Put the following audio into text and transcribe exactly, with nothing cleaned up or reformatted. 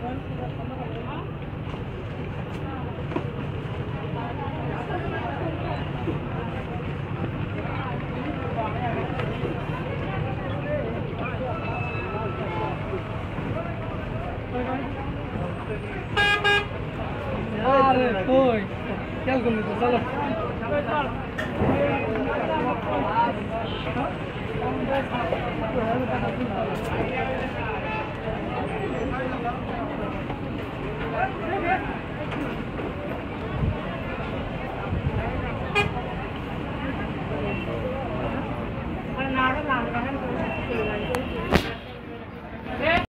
अरे कोई क्या करने तो चलो Thank you.